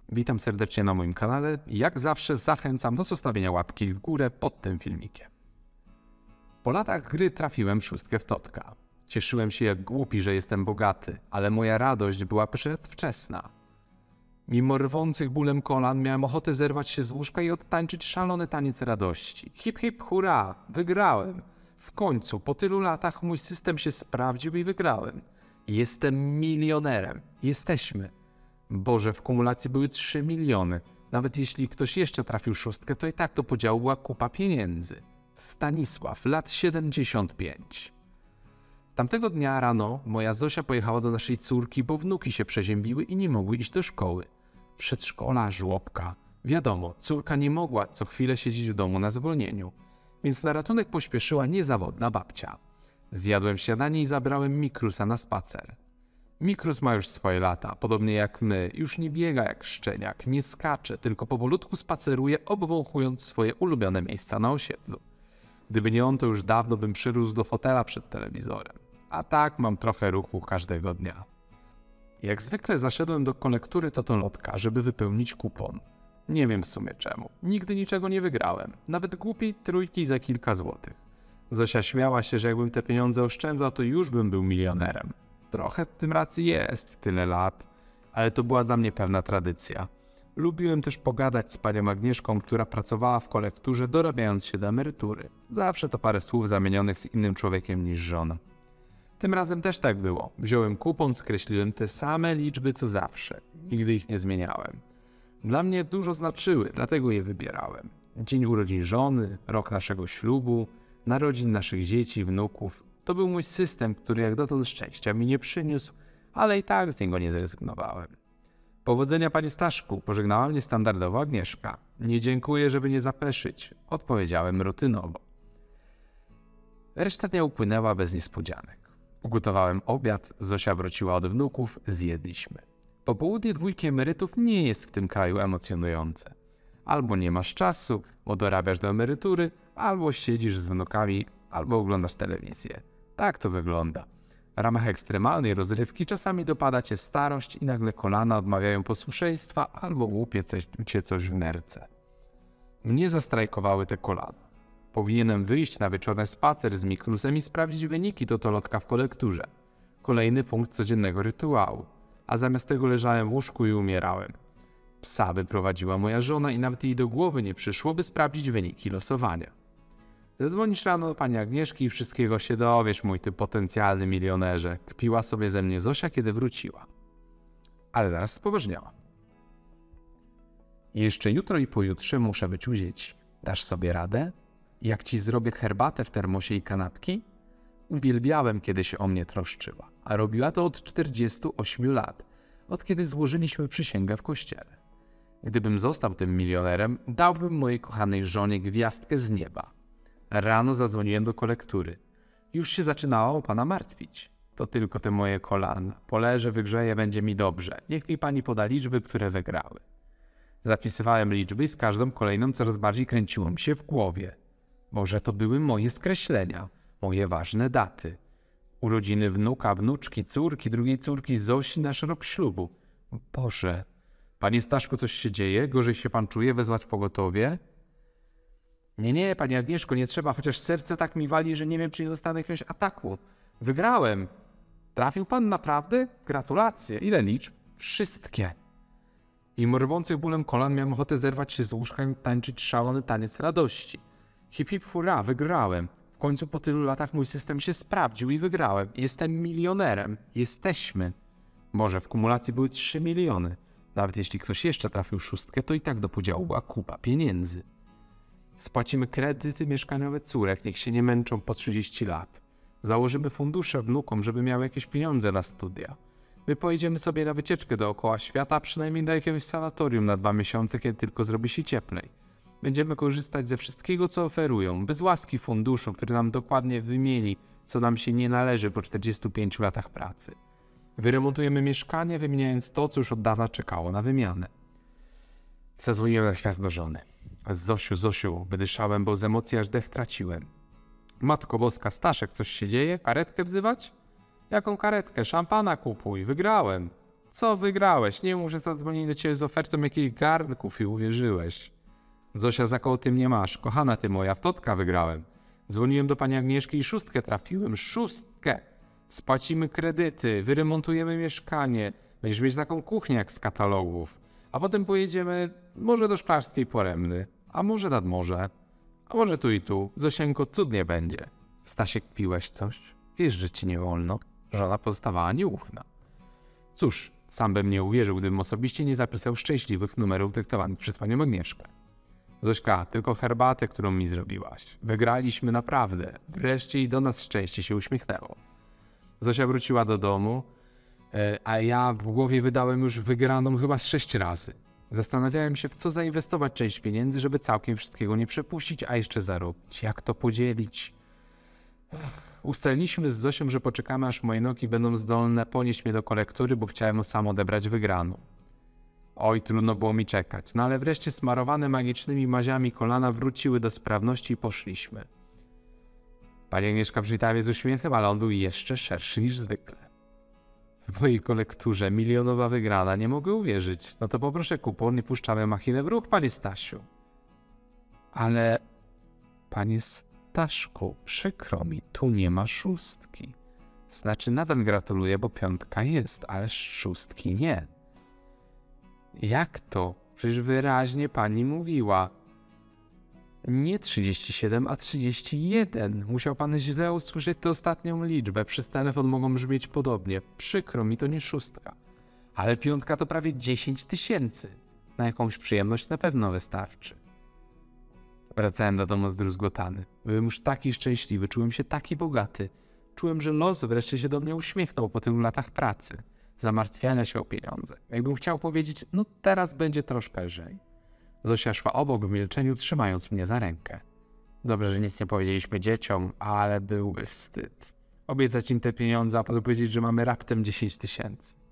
Witam serdecznie na moim kanale. Jak zawsze zachęcam do zostawienia łapki w górę pod tym filmikiem. Po latach gry trafiłem w szóstkę w Totka. Cieszyłem się jak głupi, że jestem bogaty, ale moja radość była przedwczesna. Mimo rwących bólem kolan miałem ochotę zerwać się z łóżka i odtańczyć szalony taniec radości. Hip hip hurra, wygrałem! W końcu, po tylu latach mój system się sprawdził i wygrałem. Jestem milionerem. Jesteśmy. Boże, w kumulacji były 3 miliony. Nawet jeśli ktoś jeszcze trafił szóstkę, to i tak do podziału była kupa pieniędzy. Stanisław, lat 75. Tamtego dnia rano moja Zosia pojechała do naszej córki, bo wnuki się przeziębiły i nie mogły iść do szkoły. Przedszkola, żłobka. Wiadomo, córka nie mogła co chwilę siedzieć w domu na zwolnieniu, więc na ratunek pośpieszyła niezawodna babcia. Zjadłem śniadanie i zabrałem Mikrusa na spacer. Mikrus ma już swoje lata, podobnie jak my, już nie biega jak szczeniak, nie skacze, tylko powolutku spaceruje, obwąchując swoje ulubione miejsca na osiedlu. Gdyby nie on, to już dawno bym przyrósł do fotela przed telewizorem. A tak mam trochę ruchu każdego dnia. Jak zwykle zaszedłem do kolektury Totolotka, żeby wypełnić kupon. Nie wiem w sumie czemu. Nigdy niczego nie wygrałem. Nawet głupiej trójki za kilka złotych. Zosia śmiała się, że jakbym te pieniądze oszczędzał, to już bym był milionerem. Trochę w tym racji jest, tyle lat, ale to była dla mnie pewna tradycja. Lubiłem też pogadać z panią Agnieszką, która pracowała w kolekturze, dorabiając się do emerytury. Zawsze to parę słów zamienionych z innym człowiekiem niż żona. Tym razem też tak było. Wziąłem kupon, skreśliłem te same liczby co zawsze. Nigdy ich nie zmieniałem. Dla mnie dużo znaczyły, dlatego je wybierałem. Dzień urodzin żony, rok naszego ślubu, narodzin naszych dzieci, wnuków. To był mój system, który jak dotąd szczęścia mi nie przyniósł, ale i tak z niego nie zrezygnowałem. Powodzenia, panie Staszku, pożegnała mnie standardowo Agnieszka. Nie dziękuję, żeby nie zapeszyć, odpowiedziałem rutynowo. Reszta dnia upłynęła bez niespodzianek. Ugotowałem obiad, Zosia wróciła od wnuków, zjedliśmy. Popołudnie dwójki emerytów nie jest w tym kraju emocjonujące. Albo nie masz czasu, bo dorabiasz do emerytury, albo siedzisz z wnukami, albo oglądasz telewizję. Tak to wygląda. W ramach ekstremalnej rozrywki czasami dopada cię starość i nagle kolana odmawiają posłuszeństwa albo łupie cię coś w nerce. Mnie zastrajkowały te kolana. Powinienem wyjść na wieczorny spacer z Mikrusem i sprawdzić wyniki Totolotka w kolekturze. Kolejny punkt codziennego rytuału. A zamiast tego leżałem w łóżku i umierałem. Psa wyprowadziła moja żona i nawet jej do głowy nie przyszło, by sprawdzić wyniki losowania. Zadzwonisz rano do pani Agnieszki i wszystkiego się dowiesz, mój ty potencjalny milionerze. Kpiła sobie ze mnie Zosia, kiedy wróciła. Ale zaraz spoważniała. Jeszcze jutro i pojutrze muszę być u dzieci. Dasz sobie radę? Jak ci zrobię herbatę w termosie i kanapki? Uwielbiałem, kiedy się o mnie troszczyła, a robiła to od 48 lat, od kiedy złożyliśmy przysięgę w kościele. Gdybym został tym milionerem, dałbym mojej kochanej żonie gwiazdkę z nieba. Rano zadzwoniłem do kolektury. Już się zaczynała o pana martwić. To tylko te moje kolana. Poleżę, wygrzeję, będzie mi dobrze. Niech mi pani poda liczby, które wygrały. Zapisywałem liczby i z każdą kolejną coraz bardziej kręciło mi się w głowie. Może to były moje skreślenia, moje ważne daty. Urodziny wnuka, wnuczki, córki, drugiej córki Zosi, nasz rok ślubu. Boże, panie Staszku, coś się dzieje? Gorzej się pan czuje? Wezwać pogotowie? Nie, pani Agnieszko, nie trzeba, chociaż serce tak mi wali, że nie wiem, czy nie dostanę jakiegoś ataku. Wygrałem. Trafił pan naprawdę? Gratulacje. Ile liczb? Wszystkie. Mimo rwących bólem kolan miałem ochotę zerwać się z łóżka i tańczyć szalony taniec radości. Hip hip hurra, wygrałem. W końcu po tylu latach mój system się sprawdził i wygrałem. Jestem milionerem. Jesteśmy. Boże, w kumulacji były 3 miliony. Nawet jeśli ktoś jeszcze trafił szóstkę, to i tak do podziału była kupa pieniędzy. Spłacimy kredyty mieszkaniowe córek, niech się nie męczą po 30 lat. Założymy fundusze wnukom, żeby miały jakieś pieniądze na studia. My pojedziemy sobie na wycieczkę dookoła świata, a przynajmniej do jakiegoś sanatorium na 2 miesiące, kiedy tylko zrobi się cieplej. Będziemy korzystać ze wszystkiego, co oferują, bez łaski funduszu, który nam dokładnie wymieni, co nam się nie należy po 45 latach pracy. Wyremontujemy mieszkanie, wymieniając to, co już od dawna czekało na wymianę. Zadzwoniłem natychmiast do żony. Zosiu, wydyszałem, bo z emocji aż dech traciłem. Matko Boska, Staszek, coś się dzieje? Karetkę wzywać? Jaką karetkę? Szampana kupuj, wygrałem. Co wygrałeś? Nie muszę zadzwonić do ciebie z ofertą jakichś garnków i uwierzyłeś. Zosia, za koło ty mnie masz. Kochana ty moja, w totka wygrałem. Dzwoniłem do pani Agnieszki i 6 trafiłem. 6! Spłacimy kredyty, wyremontujemy mieszkanie. Będziesz mieć taką kuchnię jak z katalogów. A potem pojedziemy może do Szklarskiej Porębny, a może nad morze, a może tu i tu. Zosieńko, cudnie będzie. Stasiek, piłeś coś? Wiesz, że ci nie wolno. Żona pozostawała nieufna. Cóż, sam bym nie uwierzył, gdybym osobiście nie zapisał szczęśliwych numerów dyktowanych przez panią Agnieszkę. Zośka, tylko herbatę, którą mi zrobiłaś. Wygraliśmy naprawdę. Wreszcie i do nas szczęście się uśmiechnęło. Zosia wróciła do domu, a ja w głowie wydałem już wygraną chyba z 6 razy. Zastanawiałem się, w co zainwestować część pieniędzy, żeby całkiem wszystkiego nie przepuścić, a jeszcze zarobić. Jak to podzielić? Ustaliliśmy z Zosią, że poczekamy, aż moje nogi będą zdolne ponieść mnie do kolektury, bo chciałem sam odebrać wygraną. Oj, trudno było mi czekać, no ale wreszcie smarowane magicznymi maziami kolana wróciły do sprawności i poszliśmy. Pani Agnieszka przywitała mnie z uśmiechem, ale on był jeszcze szerszy niż zwykle. W mojej kolekturze milionowa wygrana, nie mogę uwierzyć. No to poproszę kupon i puszczamy machinę w ruch, panie Stasiu. Ale, panie Staszku, przykro mi, tu nie ma 6. Znaczy nadal gratuluję, bo 5 jest, ale 6 nie. Jak to? Przecież wyraźnie pani mówiła. Nie 37, a 31. Musiał pan źle usłyszeć tę ostatnią liczbę. Przez telefon mogą brzmieć podobnie. Przykro mi, to nie 6. Ale 5 to prawie 10 000. Na jakąś przyjemność na pewno wystarczy. Wracałem do domu zdruzgotany. Byłem już taki szczęśliwy, czułem się taki bogaty. Czułem, że los wreszcie się do mnie uśmiechnął po tylu latach pracy. Zamartwiania się o pieniądze. Jakbym chciał powiedzieć, no teraz będzie troszkę lżej. Zosia szła obok w milczeniu, trzymając mnie za rękę. Dobrze, że nic nie powiedzieliśmy dzieciom, ale byłby wstyd. Obiecać im te pieniądze, a potem powiedzieć, że mamy raptem 10 000.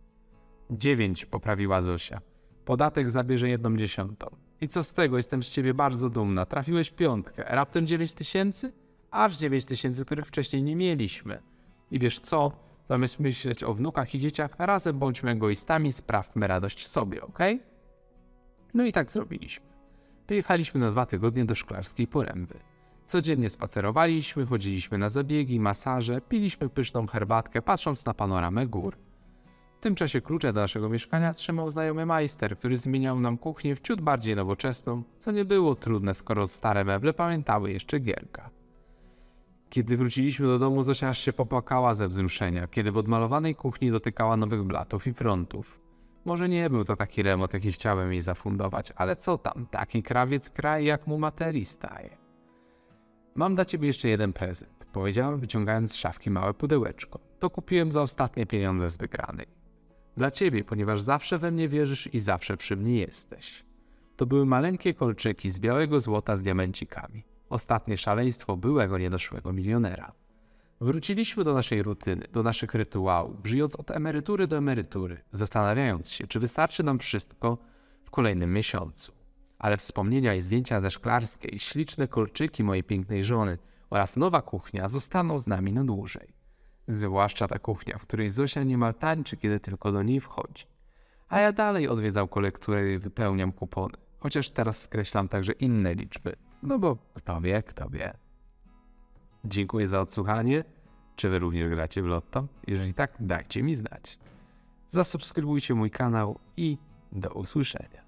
9, poprawiła Zosia. Podatek zabierze 1/10. I co z tego? Jestem z ciebie bardzo dumna. Trafiłeś 5. Raptem 9 000? Aż 9 000, których wcześniej nie mieliśmy. I wiesz co? Zamiast myśleć o wnukach i dzieciach, razem bądźmy egoistami, sprawmy radość sobie, okej? No i tak zrobiliśmy. Wyjechaliśmy na 2 tygodnie do Szklarskiej Poręby. Codziennie spacerowaliśmy, chodziliśmy na zabiegi, masaże, piliśmy pyszną herbatkę, patrząc na panoramę gór. W tym czasie klucze do naszego mieszkania trzymał znajomy majster, który zmieniał nam kuchnię w ciut bardziej nowoczesną, co nie było trudne, skoro stare meble pamiętały jeszcze Gierka. Kiedy wróciliśmy do domu, Zosia aż się popłakała ze wzruszenia, kiedy w odmalowanej kuchni dotykała nowych blatów i frontów. Może nie był to taki remont, jaki chciałem jej zafundować, ale co tam, taki krawiec kraj, jak mu materii staje. Mam dla ciebie jeszcze jeden prezent, powiedziałem, wyciągając z szafki małe pudełeczko. To kupiłem za ostatnie pieniądze z wygranej. Dla ciebie, ponieważ zawsze we mnie wierzysz i zawsze przy mnie jesteś. To były maleńkie kolczyki z białego złota z diamencikami. Ostatnie szaleństwo byłego niedoszłego milionera. Wróciliśmy do naszej rutyny, do naszych rytuałów, żyjąc od emerytury do emerytury, zastanawiając się, czy wystarczy nam wszystko w kolejnym miesiącu. Ale wspomnienia i zdjęcia ze Szklarskiej, śliczne kolczyki mojej pięknej żony oraz nowa kuchnia zostaną z nami na dłużej. Zwłaszcza ta kuchnia, w której Zosia niemal tańczy, kiedy tylko do niej wchodzi. A ja dalej odwiedzam kolekturę i wypełniam kupony, chociaż teraz skreślam także inne liczby, no bo kto wie, kto wie. Dziękuję za odsłuchanie. Czy wy również gracie w lotto? Jeżeli tak, dajcie mi znać. Zasubskrybujcie mój kanał i do usłyszenia.